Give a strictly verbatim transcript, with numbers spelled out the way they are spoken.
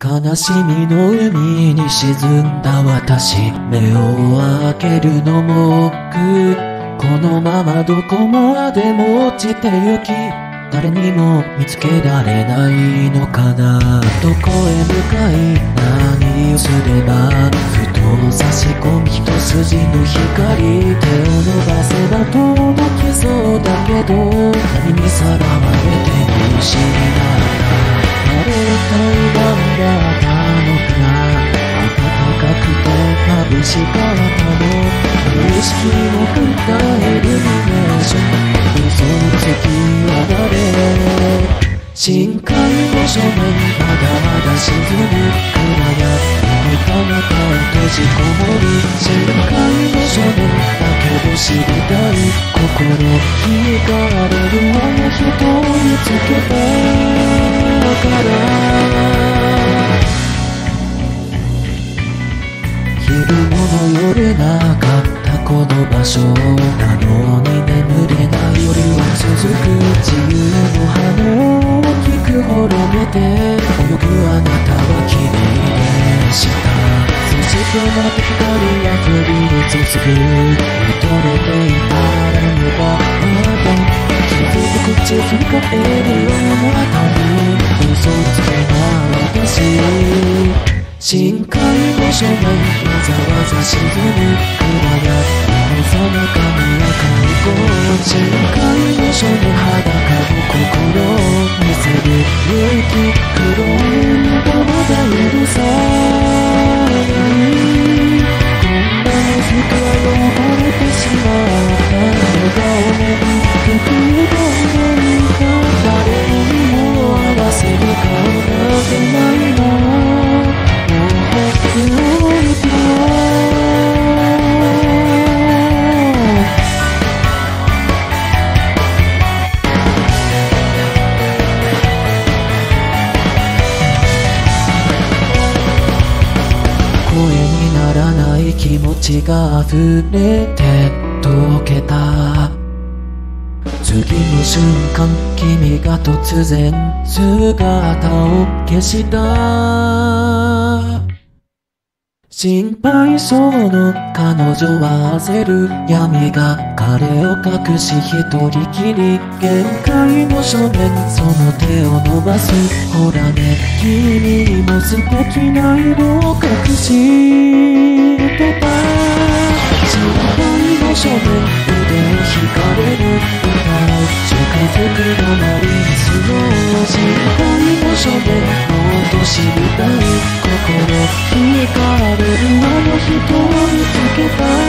悲しみの海に沈んだ私、目を開けるのも億、このままどこまでも落ちてゆき、誰にも見つけられないのかな。どこへ向かい何をすれば、ふと差し込み一筋の光、手を伸ばせば届きそうだけど、何にさらわれても失ったあれ一体何だったのか。暖かくて眩しかったの、無意識の振ったイルミネーション、その先は誰。深海の正面まだまだ沈む暗闇に彼方閉じこもり、深海の正面だけど知りたい心惹かれるあの人を見つけたから昼もの夜なかったこの場所なのに眠れない夜は続く。自由の羽を大きく滅げて泳ぐあなたは綺麗でした。そしてまた光が降り注ぐ。見とれていたらねばまだ気づく口振り返るあなたに嘘つけない私。深海の正面わざわざ沈む暗闇のさなかに赤い光、深海の正面裸の心を見せる勇気、黒い海がまだ許さないこんなに人は汚れてしまった笑顔で結局どんなにか誰にも合わせる顔なんてないの。声にならない気持ちが溢れて溶けた。次の瞬間君が突然姿を消した。心配そうの彼女は焦る。闇が彼を隠し一人きり。限界の正面その手を伸ばす。ほらね君にも素敵な色を隠してた。心配の正面腕を引かれる。歌う近づくのマリンスの心配の正面もっと知りたい心惹かれるあの人を見つけた。